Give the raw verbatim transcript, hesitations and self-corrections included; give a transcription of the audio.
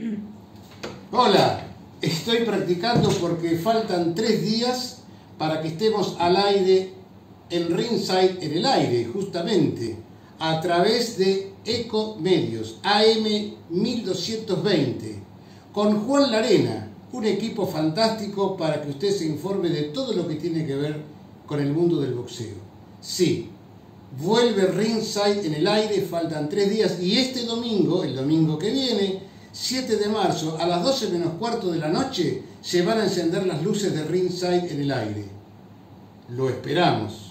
Hola, estoy practicando porque faltan tres días para que estemos al aire en Ringside, en el aire, justamente, a través de Ecomedios, A M mil doscientos veinte, con Juan Larena, un equipo fantástico para que usted se informe de todo lo que tiene que ver con el mundo del boxeo. Sí, vuelve Ringside en el aire, faltan tres días, y este domingo, el domingo que viene, siete de marzo, a las doce menos cuarto de la noche, se van a encender las luces de Ringside en el aire. Lo esperamos.